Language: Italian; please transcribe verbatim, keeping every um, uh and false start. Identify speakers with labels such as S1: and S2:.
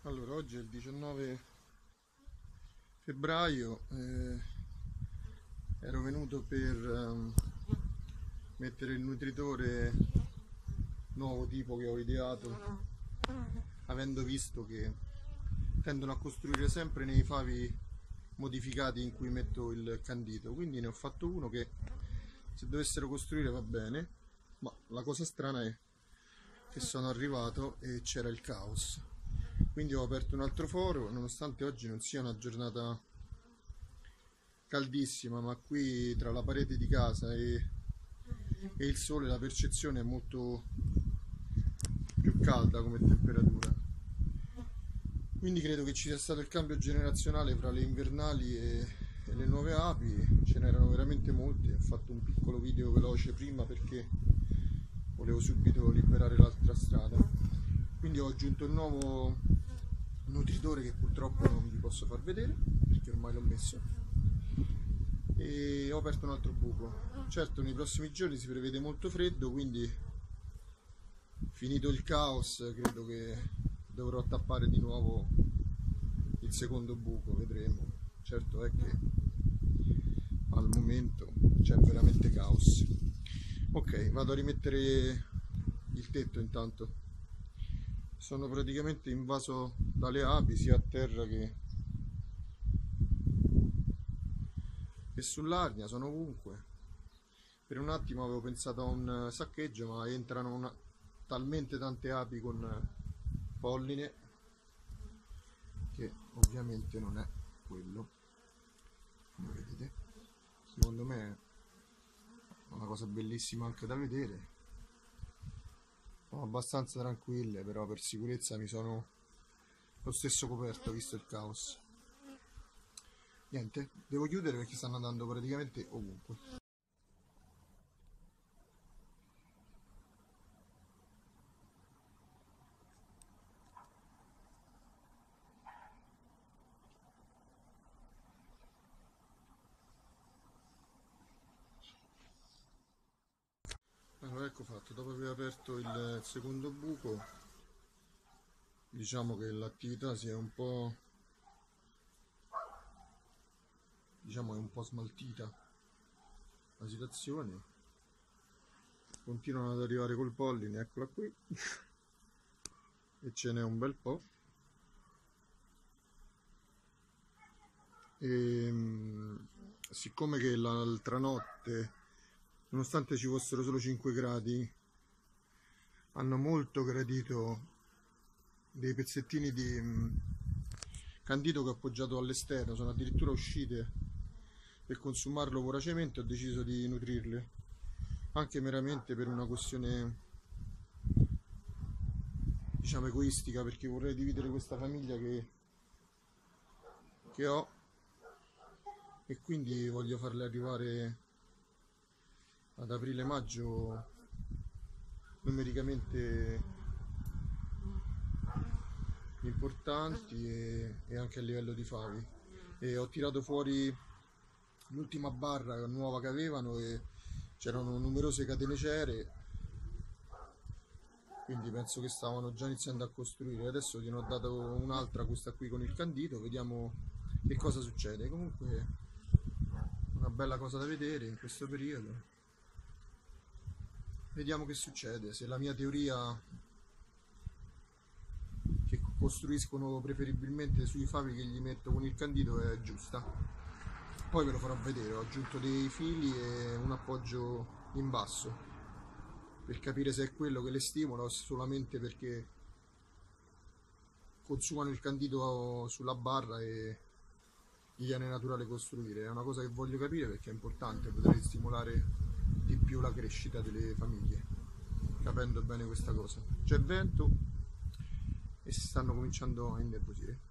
S1: Allora, oggi è il diciannove febbraio, eh, ero venuto per ehm, mettere il nutritore nuovo tipo che ho ideato, avendo visto che tendono a costruire sempre nei favi modificati in cui metto il candito, quindi ne ho fatto uno che se dovessero costruire va bene, ma la cosa strana è che sono arrivato e c'era il caos. Quindi ho aperto un altro foro, nonostante oggi non sia una giornata caldissima, ma qui tra la parete di casa e, e il sole la percezione è molto più calda come temperatura. Quindi credo che ci sia stato il cambio generazionale fra le invernali e, e le nuove api. Ce n'erano veramente molte. Ho fatto un piccolo video veloce prima perché volevo subito liberare l'altra strada. Quindi ho aggiunto il nuovo nutritore che purtroppo non vi posso far vedere perché ormai l'ho messo, e ho aperto un altro buco. Certo, nei prossimi giorni si prevede molto freddo, quindi finito il caos credo che dovrò tappare di nuovo il secondo buco, vedremo. Certo è che al momento c'è veramente caos. Ok, vado a rimettere il tetto intanto. Sono praticamente invaso dalle api sia a terra che, che sull'arnia, sono ovunque. Per un attimo avevo pensato a un saccheggio, ma entrano una, talmente tante api con polline che ovviamente non è quello, come vedete. Secondo me è una cosa bellissima anche da vedere. Sono abbastanza tranquille, però per sicurezza mi sono lo stesso coperto visto il caos. Niente, devo chiudere perché stanno andando praticamente ovunque. Allora, ecco fatto, dopo aver aperto il secondo buco, diciamo che l'attività si è un po' diciamo è un po' smaltita la situazione. Continuano ad arrivare col polline, eccola qui, e ce n'è un bel po'. E siccome che l'altra notte, nonostante ci fossero solo cinque gradi, hanno molto gradito dei pezzettini di candito che ho appoggiato all'esterno, sono addirittura uscite per consumarlo voracemente, ho deciso di nutrirle, anche meramente per una questione diciamo egoistica, perché vorrei dividere questa famiglia che, che ho, e quindi voglio farle arrivare ad aprile-maggio numericamente importanti e, e anche a livello di favi. E ho tirato fuori l'ultima barra nuova che avevano e c'erano numerose catene cere, quindi penso che stavano già iniziando a costruire. Adesso gliene ho dato un'altra, questa qui con il candito, vediamo che cosa succede. Comunque una bella cosa da vedere in questo periodo. Vediamo che succede, se la mia teoria che costruiscono preferibilmente sui favi che gli metto con il candito è giusta. Poi ve lo farò vedere. Ho aggiunto dei fili e un appoggio in basso per capire se è quello che le stimola o solamente perché consumano il candito sulla barra e gli viene naturale costruire. È una cosa che voglio capire perché è importante, potrei stimolare di più la crescita delle famiglie, capendo bene questa cosa. C'è vento e si stanno cominciando a innervosire.